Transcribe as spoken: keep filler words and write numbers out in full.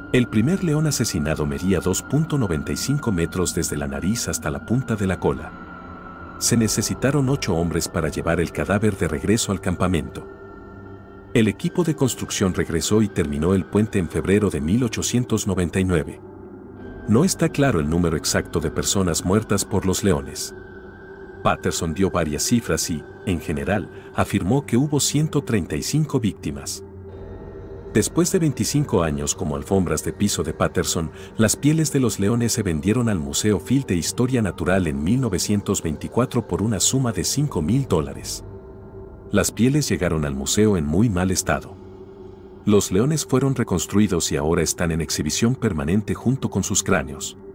El primer león asesinado medía dos punto noventa y cinco metros desde la nariz hasta la punta de la cola. Se necesitaron ocho hombres para llevar el cadáver de regreso al campamento. El equipo de construcción regresó y terminó el puente en febrero de mil ochocientos noventa y nueve. No está claro el número exacto de personas muertas por los leones. Patterson dio varias cifras y, en general, afirmó que hubo ciento treinta y cinco víctimas. Después de veinticinco años como alfombras de piso de Patterson, las pieles de los leones se vendieron al Museo Field de Historia Natural en mil novecientos veinticuatro por una suma de cinco mil dólares. Las pieles llegaron al museo en muy mal estado. Los leones fueron reconstruidos y ahora están en exhibición permanente junto con sus cráneos.